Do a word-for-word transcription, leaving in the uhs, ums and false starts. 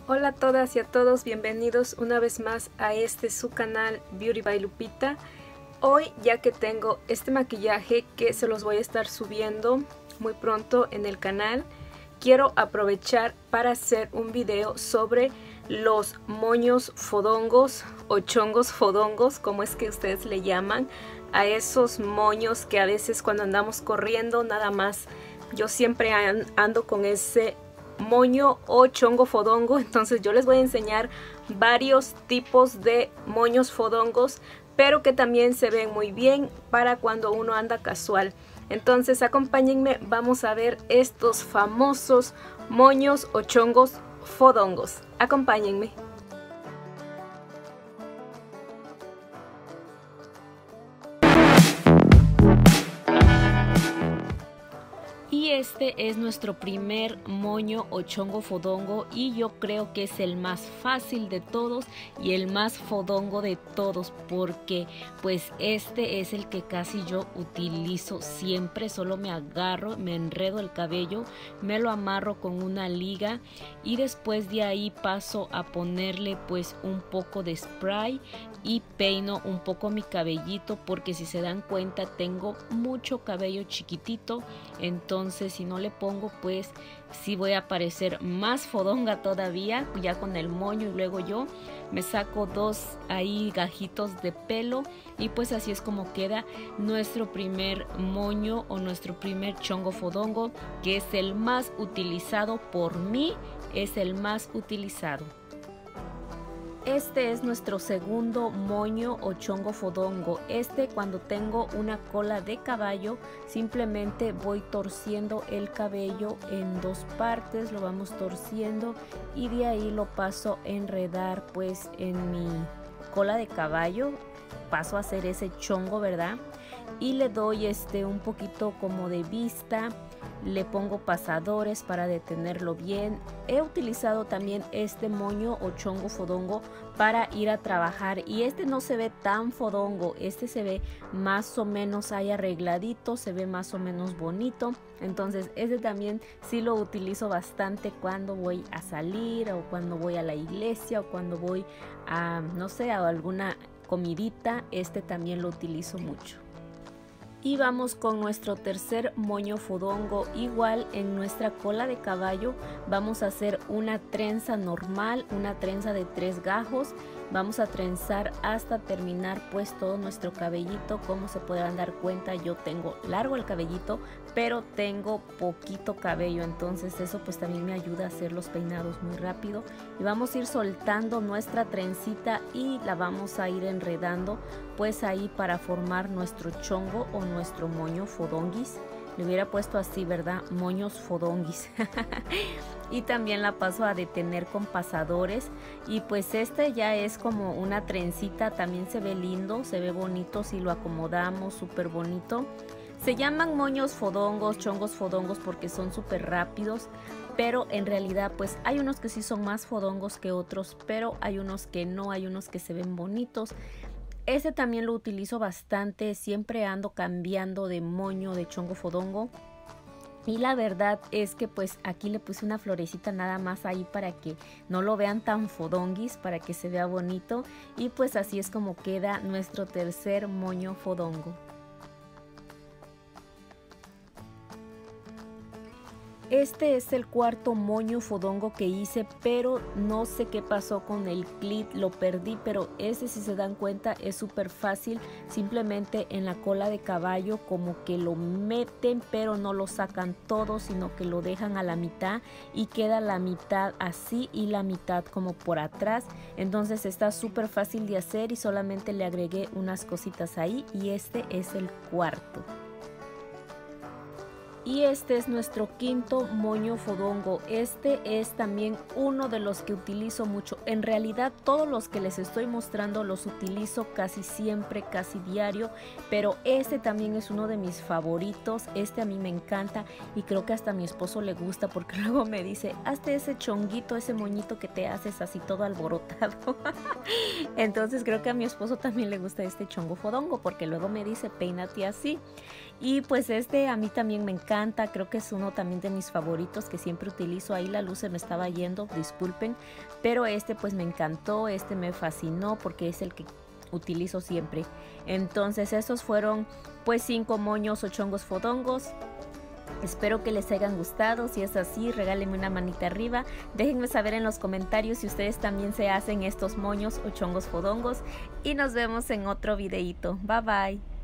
Hola a todas y a todos, bienvenidos una vez más a este su canal Beauty by Lupita. Hoy, ya que tengo este maquillaje que se los voy a estar subiendo muy pronto en el canal, quiero aprovechar para hacer un video sobre los moños fodongos o chongos fodongos, como es que ustedes le llaman a esos moños que a veces cuando andamos corriendo nada más, yo siempre ando con ese moño o chongo fodongo. Entonces yo les voy a enseñar varios tipos de moños fodongos, pero que también se ven muy bien para cuando uno anda casual. Entonces acompáñenme, vamos a ver estos famosos moños o chongos fodongos. Acompáñenme. Y este es nuestro primer moño o chongo fodongo, y yo creo que es el más fácil de todos y el más fodongo de todos, porque pues este es el que casi yo utilizo siempre. Solo me agarro, me enredo el cabello, me lo amarro con una liga y después de ahí paso a ponerle pues un poco de spray y peino un poco mi cabellito, porque si se dan cuenta tengo mucho cabello chiquitito. Entonces Entonces si no le pongo, pues sí voy a parecer más fodonga todavía, ya con el moño. Y luego yo me saco dos ahí gajitos de pelo, y pues así es como queda nuestro primer moño o nuestro primer chongo fodongo, que es el más utilizado por mí, es el más utilizado. Este es nuestro segundo moño o chongo fodongo. Este, cuando tengo una cola de caballo, simplemente voy torciendo el cabello en dos partes, lo vamos torciendo y de ahí lo paso a enredar pues en mi cola de caballo. Paso a hacer ese chongo, ¿verdad? Y le doy este un poquito como de vista. Le pongo pasadores para detenerlo bien. He utilizado también este moño o chongo fodongo para ir a trabajar, y este no se ve tan fodongo, este se ve más o menos ahí arregladito, se ve más o menos bonito. Entonces este también sí lo utilizo bastante cuando voy a salir, o cuando voy a la iglesia, o cuando voy a, no sé, a alguna comidita. Este también lo utilizo mucho. Y vamos con nuestro tercer moño fodongo. Igual en nuestra cola de caballo vamos a hacer una trenza normal, una trenza de tres gajos. Vamos a trenzar hasta terminar pues todo nuestro cabellito. Como se podrán dar cuenta, yo tengo largo el cabellito, pero tengo poquito cabello, entonces eso pues también me ayuda a hacer los peinados muy rápido. Y vamos a ir soltando nuestra trencita y la vamos a ir enredando pues ahí para formar nuestro chongo o nuestro moño fodonguis. Le hubiera puesto así, ¿verdad? Moños fodonguis. Y también la paso a detener con pasadores. Y pues este ya es como una trencita, también se ve lindo, se ve bonito si lo acomodamos, súper bonito. Se llaman moños fodongos, chongos fodongos, porque son súper rápidos, pero en realidad pues hay unos que sí son más fodongos que otros, pero hay unos que no, hay unos que se ven bonitos. Este también lo utilizo bastante, siempre ando cambiando de moño de chongo fodongo. Y la verdad es que pues aquí le puse una florecita nada más ahí para que no lo vean tan fodonguis, para que se vea bonito. Y pues así es como queda nuestro tercer moño fodongo. Este es el cuarto moño fodongo que hice, pero no sé qué pasó con el clip, lo perdí. Pero este, si se dan cuenta, es súper fácil. Simplemente en la cola de caballo como que lo meten, pero no lo sacan todo, sino que lo dejan a la mitad y queda la mitad así y la mitad como por atrás. Entonces está súper fácil de hacer y solamente le agregué unas cositas ahí, y este es el cuarto. Y este es nuestro quinto moño fodongo. Este es también uno de los que utilizo mucho. En realidad todos los que les estoy mostrando los utilizo casi siempre, casi diario. Pero este también es uno de mis favoritos. Este a mí me encanta y creo que hasta a mi esposo le gusta, porque luego me dice, hazte ese chonguito, ese moñito que te haces así todo alborotado. Entonces creo que a mi esposo también le gusta este chongo fodongo, porque luego me dice, peínate así. Y pues este a mí también me encanta, creo que es uno también de mis favoritos que siempre utilizo. Ahí la luz se me estaba yendo, disculpen, pero este pues me encantó, este me fascinó porque es el que utilizo siempre. Entonces estos fueron pues cinco moños o chongos fodongos. Espero que les hayan gustado. Si es así, regálenme una manita arriba. Déjenme saber en los comentarios si ustedes también se hacen estos moños o chongos fodongos. Y nos vemos en otro videito. Bye bye.